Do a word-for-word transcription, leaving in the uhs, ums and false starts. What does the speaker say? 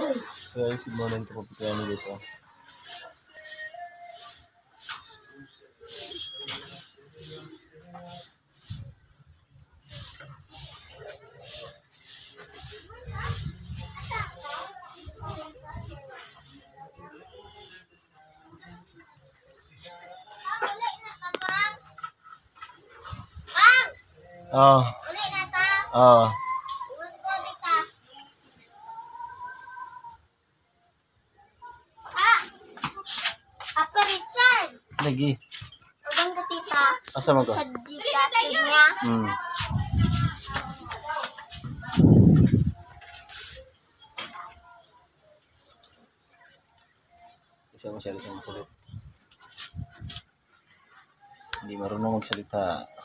Guys, good morning to po kaya ni guys. Oh. Oh. Oh. Apa Richard? Lagi. Abang ke tita. Asa mo ko? Sa Gcash niya. Hmm. Isa mo siya isang kulit. Hindi marunong magsalita.